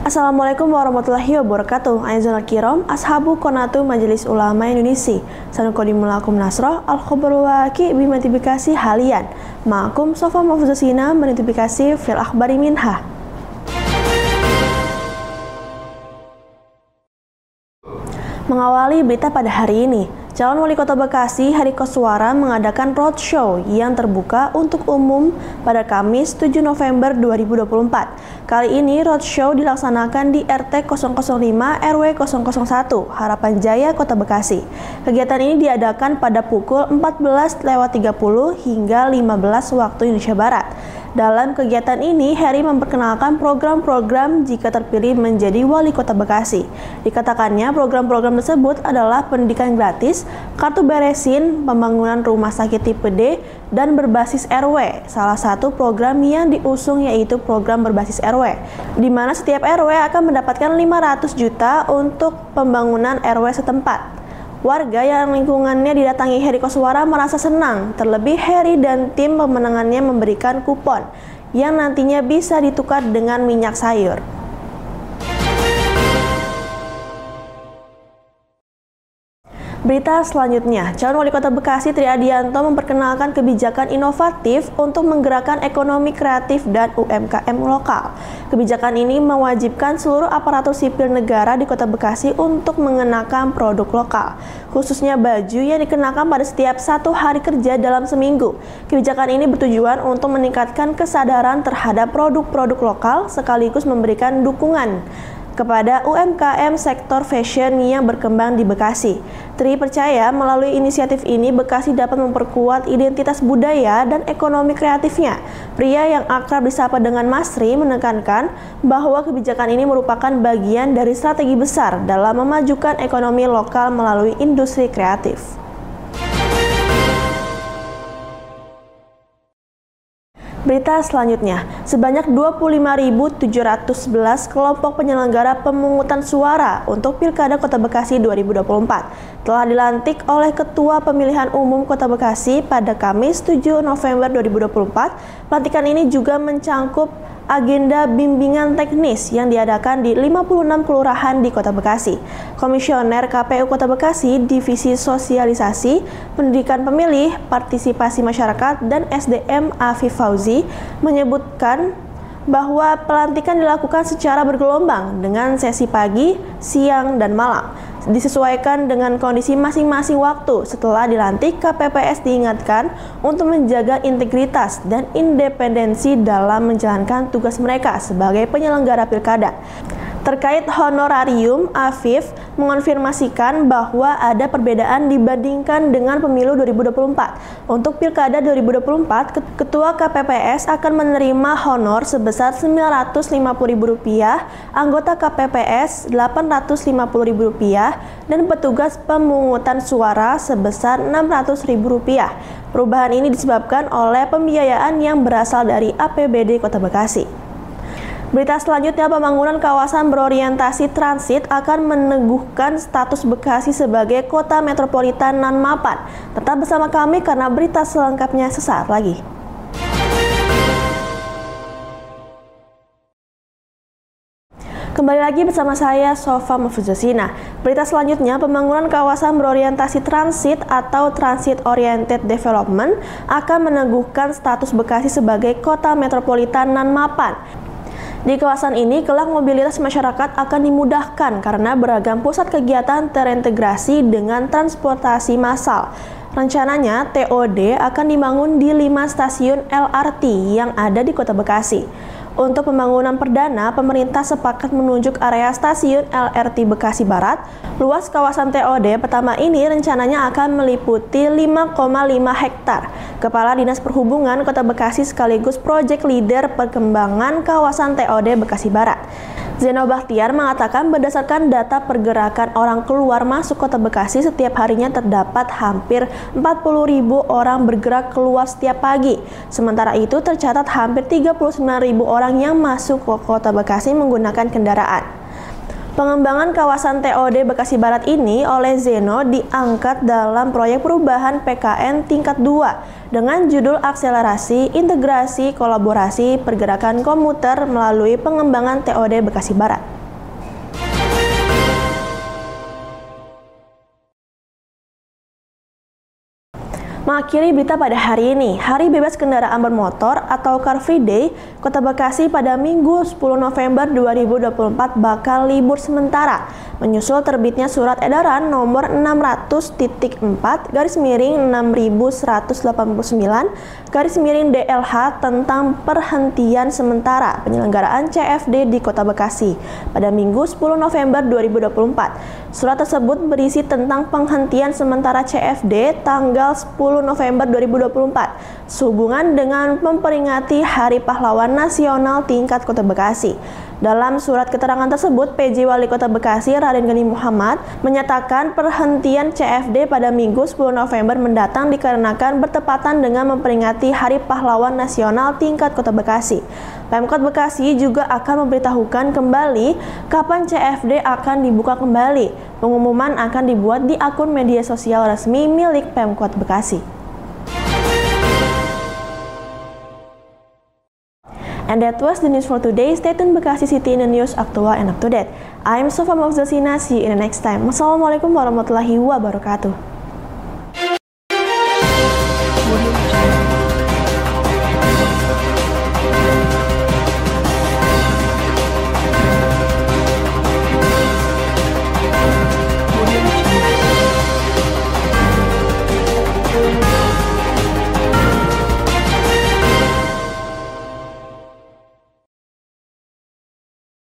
Assalamualaikum warahmatullahi wabarakatuh. Aizal kiram, ashabu konatu Majelis Ulama Indonesia. Sanukhodimulakum nasroh, al-khobaru waki bimatifikasi halian. Ma'akum sofa mafuzasina menitifikasi fil akhbari minha. Mengawali berita pada hari ini, calon wali kota Bekasi Heri Koswara mengadakan roadshow yang terbuka untuk umum pada Kamis 7 November 2024. Kali ini roadshow dilaksanakan di RT 005 RW 001 Harapan Jaya Kota Bekasi. Kegiatan ini diadakan pada pukul 14.30 hingga 15 waktu Indonesia Barat. Dalam kegiatan ini, Heri memperkenalkan program-program jika terpilih menjadi wali kota Bekasi. Dikatakannya program-program tersebut adalah pendidikan gratis, kartu beresin, pembangunan rumah sakit tipe D, dan berbasis RW. Salah satu program yang diusung yaitu program berbasis RW, di mana setiap RW akan mendapatkan 500 juta untuk pembangunan RW setempat. Warga yang lingkungannya didatangi Heri Koswara merasa senang, terlebih Heri dan tim pemenangannya memberikan kupon yang nantinya bisa ditukar dengan minyak sayur. Berita selanjutnya, calon wali kota Bekasi Tri Adianto memperkenalkan kebijakan inovatif untuk menggerakkan ekonomi kreatif dan UMKM lokal. Kebijakan ini mewajibkan seluruh aparatur sipil negara di kota Bekasi untuk mengenakan produk lokal, khususnya baju yang dikenakan pada setiap 1 hari kerja dalam seminggu. Kebijakan ini bertujuan untuk meningkatkan kesadaran terhadap produk-produk lokal sekaligus memberikan dukungan kepada UMKM sektor fashion yang berkembang di Bekasi. Tri percaya melalui inisiatif ini Bekasi dapat memperkuat identitas budaya dan ekonomi kreatifnya. Pria yang akrab disapa dengan Mas Tri menekankan bahwa kebijakan ini merupakan bagian dari strategi besar dalam memajukan ekonomi lokal melalui industri kreatif. Berita selanjutnya, sebanyak 25.711 kelompok penyelenggara pemungutan suara untuk Pilkada Kota Bekasi 2024 telah dilantik oleh Ketua Pemilihan Umum Kota Bekasi pada Kamis 7 November 2024. Pelantikan ini juga mencangkup agenda bimbingan teknis yang diadakan di 56 kelurahan di Kota Bekasi. Komisioner KPU Kota Bekasi, Divisi Sosialisasi, Pendidikan Pemilih, Partisipasi Masyarakat, dan SDM Afif Fauzi menyebutkan bahwa pelantikan dilakukan secara bergelombang dengan sesi pagi, siang, dan malam. Disesuaikan dengan kondisi masing-masing waktu. Setelah dilantik, KPPS diingatkan untuk menjaga integritas dan independensi dalam menjalankan tugas mereka sebagai penyelenggara pilkada. Terkait honorarium, Afif mengonfirmasikan bahwa ada perbedaan dibandingkan dengan pemilu 2024. Untuk Pilkada 2024, Ketua KPPS akan menerima honor sebesar Rp950.000, anggota KPPS Rp850.000, dan petugas pemungutan suara sebesar Rp600.000. Perubahan ini disebabkan oleh pembiayaan yang berasal dari APBD Kota Bekasi. Berita selanjutnya, pembangunan kawasan berorientasi transit akan meneguhkan status Bekasi sebagai kota metropolitan non-mapan. Tetap bersama kami karena berita selengkapnya sesaat lagi. Kembali lagi bersama saya, Sofa Mafuzasina. Berita selanjutnya, pembangunan kawasan berorientasi transit atau Transit Oriented Development akan meneguhkan status Bekasi sebagai kota metropolitan non-mapan. Di kawasan ini, kelak mobilitas masyarakat akan dimudahkan karena beragam pusat kegiatan terintegrasi dengan transportasi massal. Rencananya, TOD akan dibangun di 5 stasiun LRT yang ada di Kota Bekasi. Untuk pembangunan perdana, pemerintah sepakat menunjuk area stasiun LRT Bekasi Barat. Luas kawasan TOD pertama ini rencananya akan meliputi 5,5 hektar. Kepala Dinas Perhubungan Kota Bekasi sekaligus Project Leader Perkembangan Kawasan TOD Bekasi Barat, Zeno Bahtiar mengatakan berdasarkan data pergerakan orang keluar masuk Kota Bekasi setiap harinya terdapat hampir 40.000 orang bergerak keluar setiap pagi. Sementara itu tercatat hampir 39.000 orang yang masuk ke Kota Bekasi menggunakan kendaraan. Pengembangan kawasan TOD Bekasi Barat ini oleh Zeno diangkat dalam proyek perubahan PKN tingkat 2 dengan judul Akselerasi, Integrasi, Kolaborasi, Pergerakan Komuter melalui pengembangan TOD Bekasi Barat. Mengakhiri berita pada hari ini, Hari Bebas Kendaraan Bermotor atau Car Free Day, Kota Bekasi pada Minggu 10 November 2024 bakal libur sementara, menyusul terbitnya Surat Edaran Nomor 600.4/6189/DLH tentang perhentian sementara penyelenggaraan CFD di Kota Bekasi pada Minggu 10 November 2024. Surat tersebut berisi tentang penghentian sementara CFD tanggal 10 November 2024 sehubungan dengan memperingati Hari Pahlawan Nasional tingkat Kota Bekasi. Dalam surat keterangan tersebut, PJ Wali Kota Bekasi Raden Gani Muhammad menyatakan perhentian CFD pada Minggu 10 November mendatang dikarenakan bertepatan dengan memperingati Hari Pahlawan Nasional tingkat Kota Bekasi. Pemkot Bekasi juga akan memberitahukan kembali kapan CFD akan dibuka kembali. Pengumuman akan dibuat di akun media sosial resmi milik Pemkot Bekasi. And that was the news for today. Stay tuned Bekasi City in the news, aktual and up to date. I'm Sofa Mafzasina. See you in the next time. Wassalamualaikum warahmatullahi wabarakatuh.